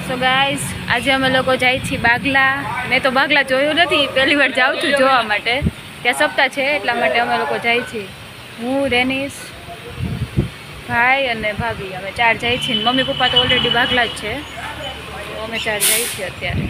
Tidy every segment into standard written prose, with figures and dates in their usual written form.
So guys આજે અમે લોકો જાય છીએ બાગલા। મેં તો બાગલા જોયું નથી, પહેલી વાર જાઉં છું જોવા માટે। ત્યાં સપ્તાહ છે એટલા માટે અમે લોકો જાય છીએ। હું, રેનિશ, ભાઈ અને ભાભી, અમે 4 જાય છીએ। મમ્મી પપ્પા તો ઓલરેડી બાગલા જ છે, તો અમે 4 જાય છીએ અત્યારે।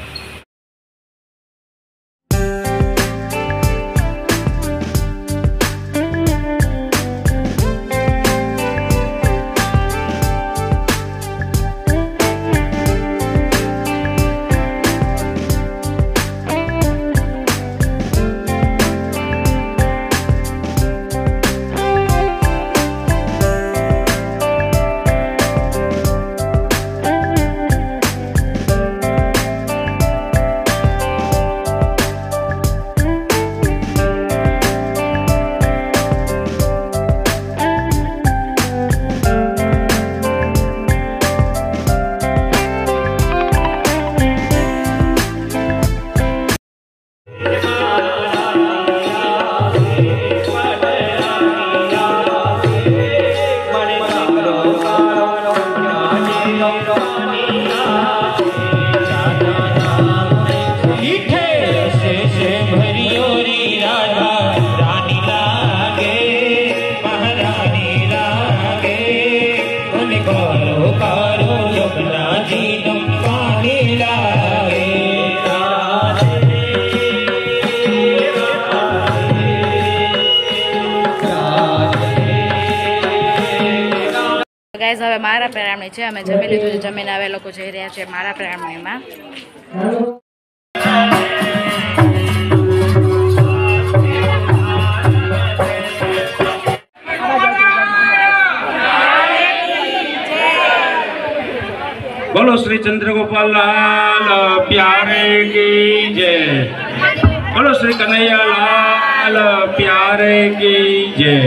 ગાઈસ હવે મારા પ્રારંભ છે, અમે જમી લીધું છે, જમીને આવે લોકો જઈ રહ્યા છે મારા પ્રારંભમાં। बोलो श्री चंद्रगोपाल लाल प्यारे की जय। बोलो श्री कन्हैया लाल प्यारे की जय।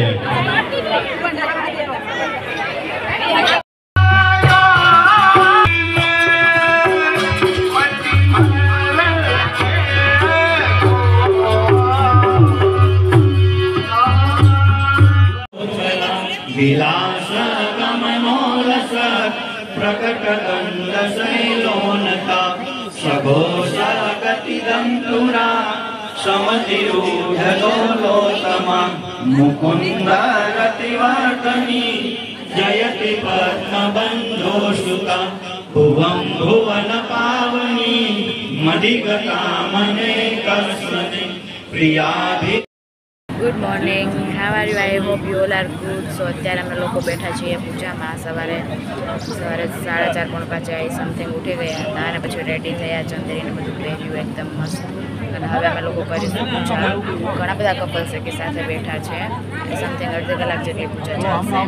विलास कमनोलस प्रकट दंड शैलोनता सघोष गति दंतुरा समतिरूढ़ लोलोतमा मुकुंद रतिवर्तनी जयति पद्म बंधोषुता भुवं भुवन पावनी मदिगता मने कसने प्रियाभि। Good morning, how are you? I hope you all are good. So અત્યારે અમે લોકો બેઠા છીએ પૂજામાં। સવારે 4:30 પોણા 5 આવી સમથિંગ ઉઠી ગયા હતા અને પછી રેડી થયા, ચંદ્રીને બધું પહેર્યું એકદમ મસ્ત। અને હવે અમે લોકો કરીશું પૂજા। ઘણા બધા કપલ્સ કે સાથે બેઠા છે, સમથિંગ અડધી કલાક જેટલી પૂજા ચાલશે।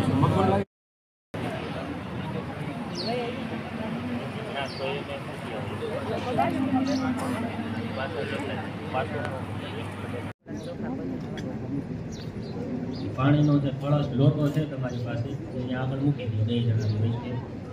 પાણીનો જે કળશ લોટો છે તમારી પાસે અહીંયા આગળ મૂકી દો, 2 જણા બેસી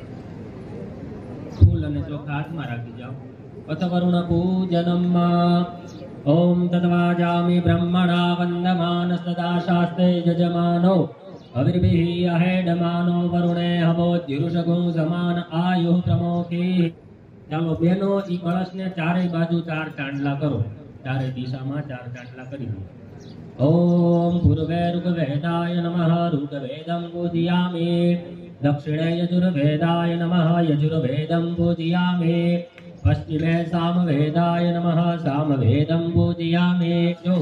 ફૂલ અને ચોખા હાથમાં રાખી જાઓ। પથવરુણ પૂજનમ ઓમ તત્વાજામિ બ્રહ્મણા વંદમાન સદા શાસ્ત્રે જજમાનો હવિર્ભિઃ અહેડમાનો વરુણે હવોદ્યુષગું સમાન આયુઃ પ્રમોખી। ચાલો બેનો ઈ કળશને ચારે બાજુ 4 ચાંદલા કરો, ચારે દિશામાં 4 ચાંદલા કરી દો। ओम पूर्वे ऋग्वेदाय नमः ऋग्वेदं पूजयामि। दक्षिणे यजुर्वेदाय नमः यजुर्वेदं पूजयामि। पश्चिमे सामवेदाय नमः सामवेदं पूजयामि। जो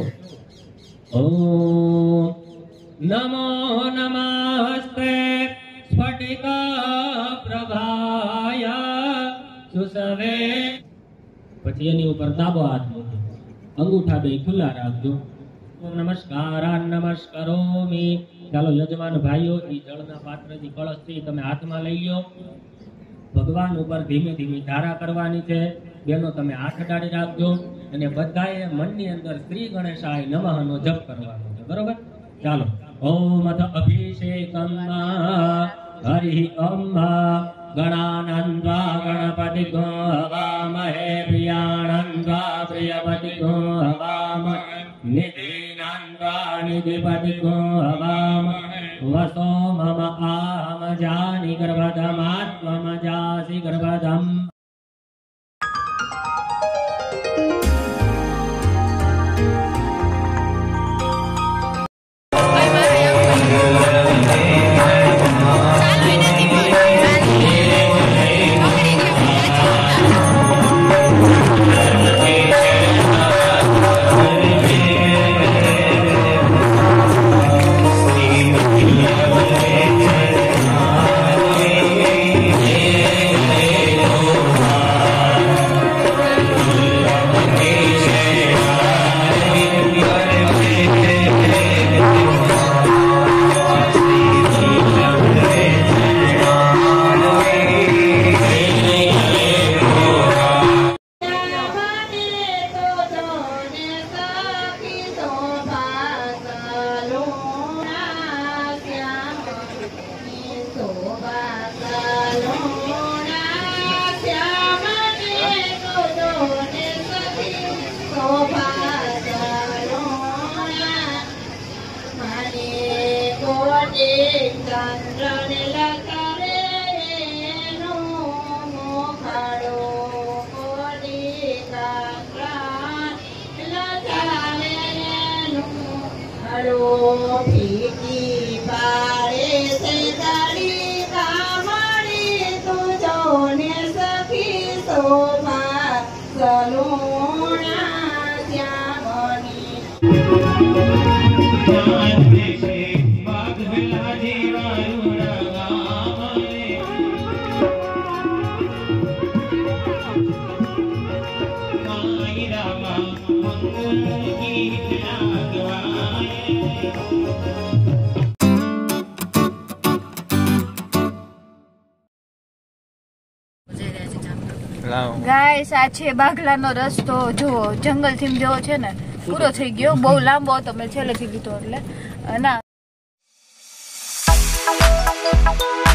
ओम नमो नमस्ते स्फटिक प्रभाय सुसवे। પછી એની ઉપર ડાબો હાથ મૂકો, અંગૂઠા બે ખુલ્લા રાખજો। નમસ્કારાન નમસ્કરોમિ। ચાલો યજમાન ભાઈઓ ઈ જળના પાત્રથી કળશથી તમે હાથમાં લઈ લો। ભગવાન ઉપર ધીમે ધીમે ધારા કરવાની છે। બેનો તમે હાથ અડાડી રાખજો અને બધાએ મનની અંદર શ્રી ગણેશાય નમઃનો જપ કરવાનો છે, બરોબર? ચાલો ઓમ અથ અભિષેકમ હરિ ઓમ ગણાનંદ્વા ગણપતિ ગો હવામહે પ્રિયાણંદ્વા પ્રિયપતિ ગો હવામહે નિધિનાન્વા નિધિપતિ ગો હવામહે वसो मम आहम जानि गर्भधमात्मजासि गर्भधम्। શોભા સલુણા શ્યામની ગાઈસ આ છે બાગલાનો રસ્તો. જુઓ જંગલ થીમ જેવો છે ને, પૂરો થઈ ગયો. બહુ લાંબો હતો, મેં છેલ્લેથી લીધો એટલે ના